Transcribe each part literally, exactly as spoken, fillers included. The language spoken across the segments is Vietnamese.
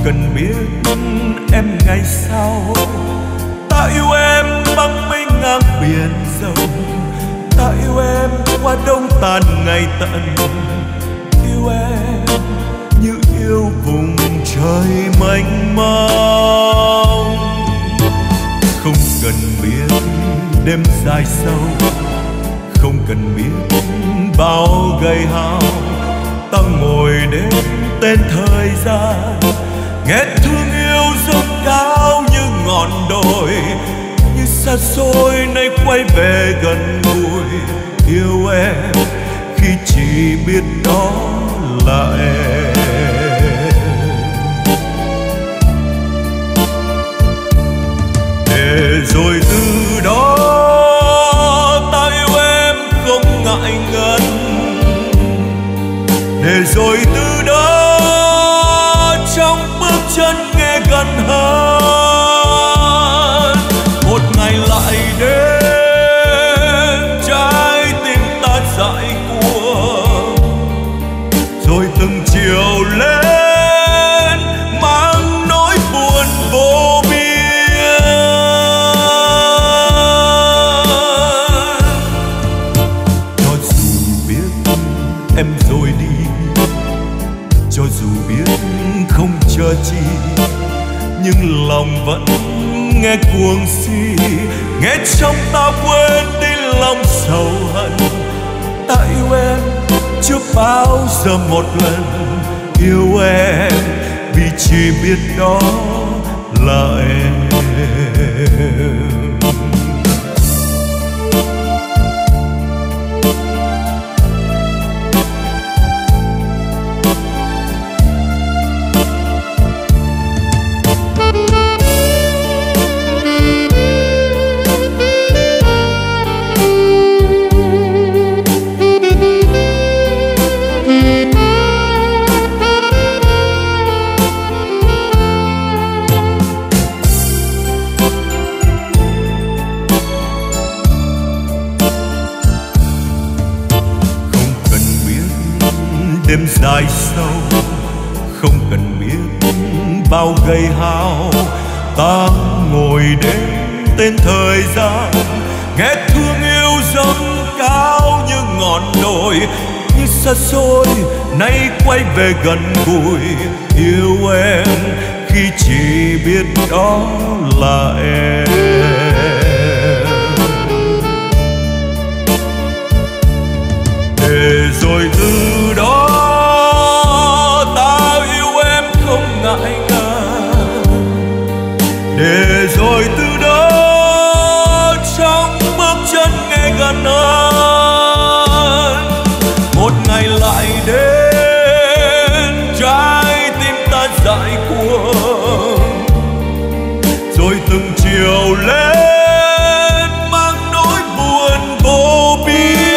cần biết em ngày sau. Ta yêu em băng mấy ngang biển rộng, ta yêu em qua đông tàn ngày tận. Yêu em như yêu vùng trời mênh mông. Không cần biết đêm dài sâu, không cần biết bao gầy hao. Ta ngồi đến tên thời gian, nghe thương yêu dâng cao như ngọn đồi, như xa xôi nay quay về gần gũi. Yêu em khi chỉ biết đó là em. Để rồi từ đó ta yêu em không ngại ngần. Để rồi từ đó trong bước chân nghe gần hơn. Một ngày lại đến trái tim ta dại cuồng, rồi từng chiều lên mang nỗi buồn vô biên. Cho dù biết em rồi đi, cho dù biết không chờ chi, nhưng lòng vẫn nghe cuồng si. Nghe trong ta quên đi lòng sầu hận. Ta yêu em chưa bao giờ một lần. Yêu em vì chỉ biết đó là em. Đêm dài sâu, không cần biết bao gầy hao. Ta ngồi đến tên thời gian, nghe thương yêu dâng cao như ngọn đồi, như xa xôi nay quay về gần gũi. Yêu em khi chỉ biết đó là em. Để rồi từ đó ngại ngần. Để rồi từ đó trong bước chân nghe gần hơn. Một ngày lại đến trái tim ta dại cuồng, rồi từng chiều lên mang nỗi buồn vô biên.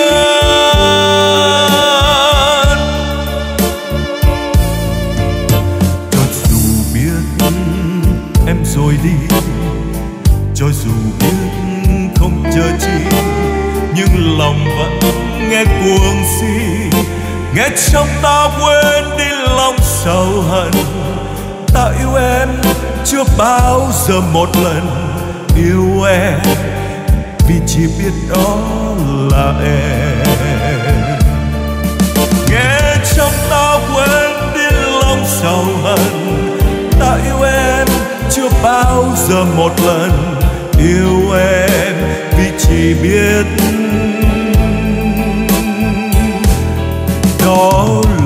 Rồi đi, cho dù biết không chờ chi, nhưng lòng vẫn nghe cuồng si. Nghe trong ta quên đi lòng sầu hận. Ta yêu em chưa bao giờ một lần. Yêu em vì chỉ biết đó là em. Nghe trong ta quên đi lòng sầu hận. Ta yêu em chưa bao giờ một lần. Yêu em vì chỉ biết đó